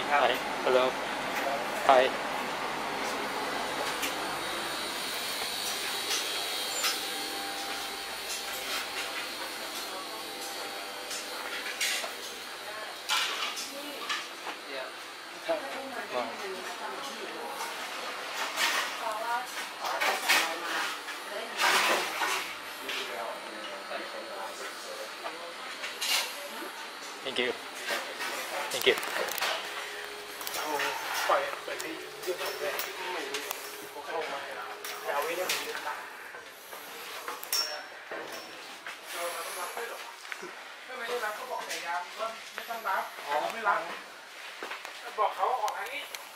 ครับ Hi hello Hi Thank you Thank you เอาปล่อยที่ยืดหยุ่นเลยเขาเข้ามาแต่เอาไว้เรื่องนี้ค่ะไม่ได้รับเขาบอกแต่ยามว่าไม่ต้องรับอ๋อไม่รับบอกเขาออกทางนี้